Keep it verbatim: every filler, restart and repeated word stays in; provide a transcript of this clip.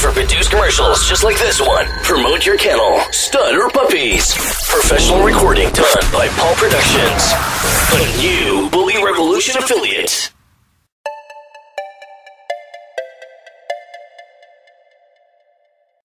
for produced commercials just like this one. Promote your kennel, stud, or puppies. Professional recording done by Paul Productions. A new Bully Revolution affiliate.